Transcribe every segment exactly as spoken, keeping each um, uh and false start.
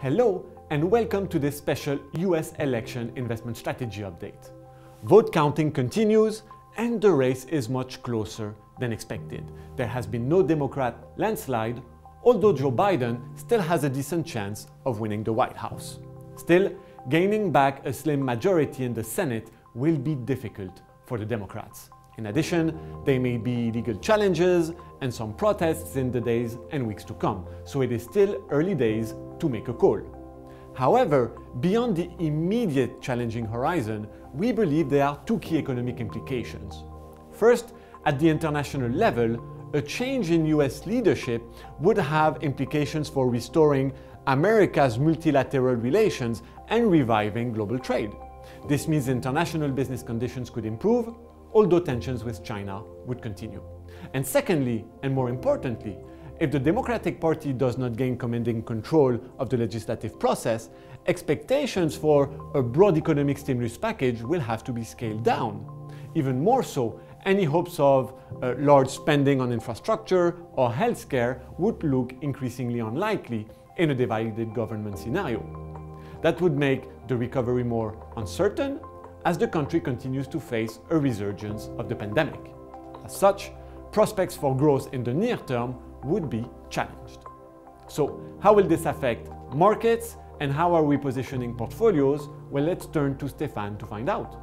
Hello and welcome to this special U S election investment strategy update. Vote counting continues and the race is much closer than expected. There has been no Democrat landslide, although Joe Biden still has a decent chance of winning the White House. Still, gaining back a slim majority in the Senate will be difficult for the Democrats. In addition, there may be legal challenges and some protests in the days and weeks to come, so it is still early days to make a call. However, beyond the immediate challenging horizon, we believe there are two key economic implications. First, at the international level, a change in U S leadership would have implications for restoring America's multilateral relations and reviving global trade. This means international business conditions could improve, although tensions with China would continue. And secondly, and more importantly, if the Democratic Party does not gain commanding control of the legislative process, expectations for a broad economic stimulus package will have to be scaled down. Even more so, any hopes of uh, large spending on infrastructure or healthcare would look increasingly unlikely in a divided government scenario. That would make the recovery more uncertain as the country continues to face a resurgence of the pandemic. As such, prospects for growth in the near term would be challenged. So, how will this affect markets and how are we positioning portfolios? Well, let's turn to Stéphane to find out.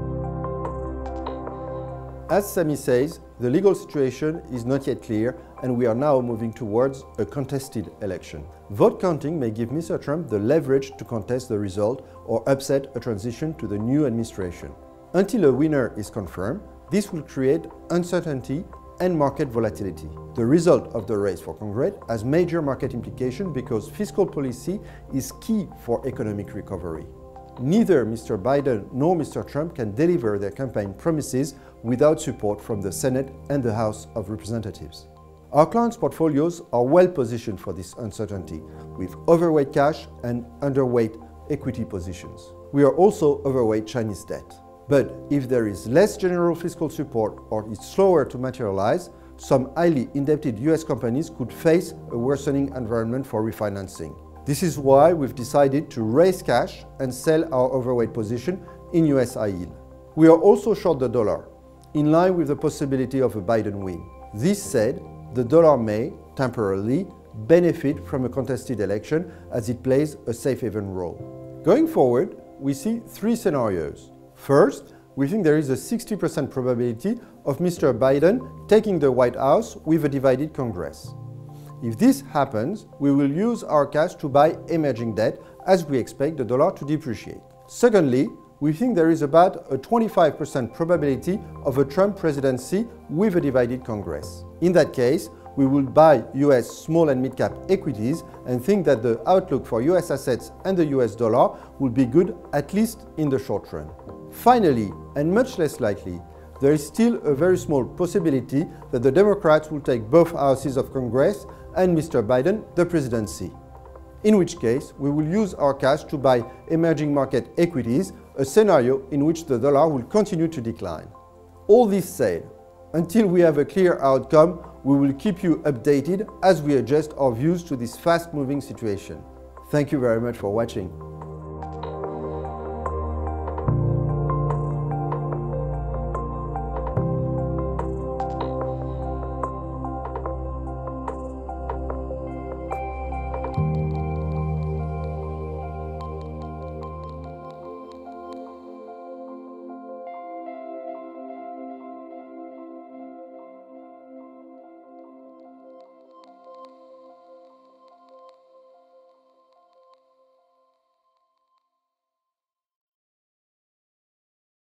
As Sami says, the legal situation is not yet clear and we are now moving towards a contested election. Vote counting may give Mister Trump the leverage to contest the result or upset a transition to the new administration. Until a winner is confirmed, this will create uncertainty and market volatility. The result of the race for Congress has major market implications because fiscal policy is key for economic recovery. Neither Mister Biden nor Mister Trump can deliver their campaign promises without support from the Senate and the House of Representatives. Our clients' portfolios are well positioned for this uncertainty, with overweight cash and underweight equity positions. We are also overweight Chinese debt. But if there is less general fiscal support or it's slower to materialize, some highly indebted U S companies could face a worsening environment for refinancing. This is why we've decided to raise cash and sell our overweight position in U S high yield. We are also short the dollar, in line with the possibility of a Biden win. This said, the dollar may, temporarily, benefit from a contested election as it plays a safe haven role. Going forward, we see three scenarios. First, we think there is a sixty percent probability of Mister Biden taking the White House with a divided Congress. If this happens, we will use our cash to buy emerging debt as we expect the dollar to depreciate. Secondly, we think there is about a twenty-five percent probability of a Trump presidency with a divided Congress. In that case, we will buy U S small and mid-cap equities and think that the outlook for U S assets and the U S dollar will be good at least in the short run. Finally, and much less likely, there is still a very small possibility that the Democrats will take both houses of Congress and Mister Biden the presidency. In which case, we will use our cash to buy emerging market equities, a scenario in which the dollar will continue to decline. All this said, until we have a clear outcome, we will keep you updated as we adjust our views to this fast-moving situation. Thank you very much for watching.